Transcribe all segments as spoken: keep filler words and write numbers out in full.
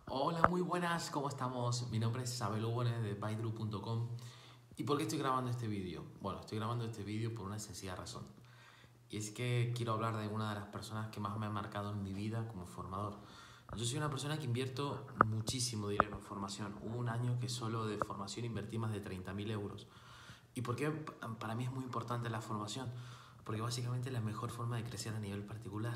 Hola, muy buenas, ¿cómo estamos? Mi nombre es Isabel Obones de Baidru punto com. ¿Y por qué estoy grabando este vídeo? Bueno, estoy grabando este vídeo por una sencilla razón. Y es que quiero hablar de una de las personas que más me ha marcado en mi vida como formador. Yo soy una persona que invierto muchísimo dinero en formación. Hubo un año que solo de formación invertí más de treinta mil euros. ¿Y por qué para mí es muy importante la formación? Porque básicamente es la mejor forma de crecer a nivel particular.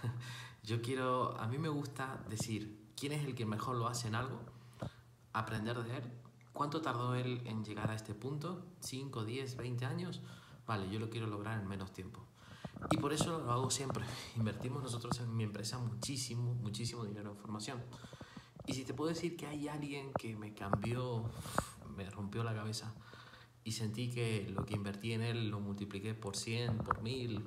Yo quiero, a mí me gusta decir quién es el que mejor lo hace en algo, aprender de él. ¿Cuánto tardó él en llegar a este punto? ¿cinco, diez, veinte años? Vale, yo lo quiero lograr en menos tiempo. Y por eso lo hago siempre. Invertimos nosotros en mi empresa muchísimo, muchísimo dinero en formación. Y si te puedo decir que hay alguien que me cambió, me rompió la cabeza y sentí que lo que invertí en él lo multipliqué por cien, por mil,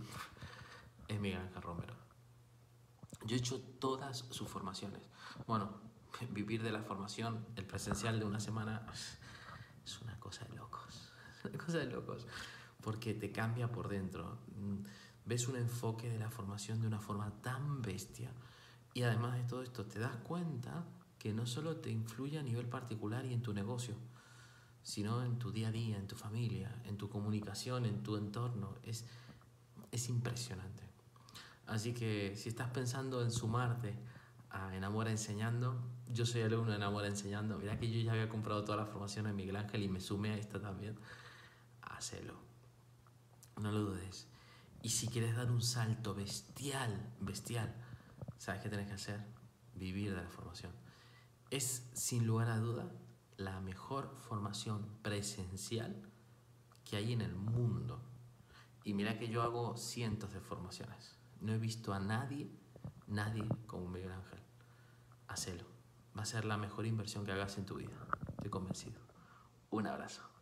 es Miguel Ángel Romero. Yo he hecho todas sus formaciones. Bueno, vivir de la formación, el presencial de una semana, es una cosa de locos. Es una cosa de locos. Porque te cambia por dentro. Ves un enfoque de la formación de una forma tan bestia. Y además de todo esto, te das cuenta que no solo te influye a nivel particular y en tu negocio, sino en tu día a día, en tu familia, en tu comunicación, en tu entorno. Es, es impresionante. Así que si estás pensando en sumarte a Enamora Enseñando, yo soy alumno de Enamora Enseñando. Mirá que yo ya había comprado toda la formación en Miguel Ángel y me sumé a esta también. Hacelo. No lo dudes. Y si quieres dar un salto bestial, bestial, ¿sabes qué tienes que hacer? Vivir de la formación. Es, sin lugar a duda, la mejor formación presencial que hay en el mundo. Y mira que yo hago cientos de formaciones. No he visto a nadie, nadie como Miguel Ángel. Hacelo. Va a ser la mejor inversión que hagas en tu vida. Estoy convencido. Un abrazo.